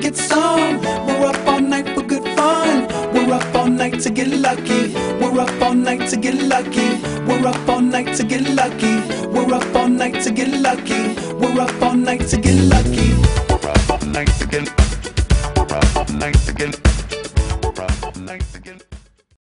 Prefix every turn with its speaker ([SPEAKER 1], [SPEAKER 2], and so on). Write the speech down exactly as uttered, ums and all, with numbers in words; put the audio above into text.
[SPEAKER 1] get some. We're up all night for good fun. We're up all night to get lucky. We're up all night to get lucky. We're up all night to get lucky. We're up all night to get lucky. We're up all night to get lucky. We're up all night to get. We're up all night to get. We're up all night to get.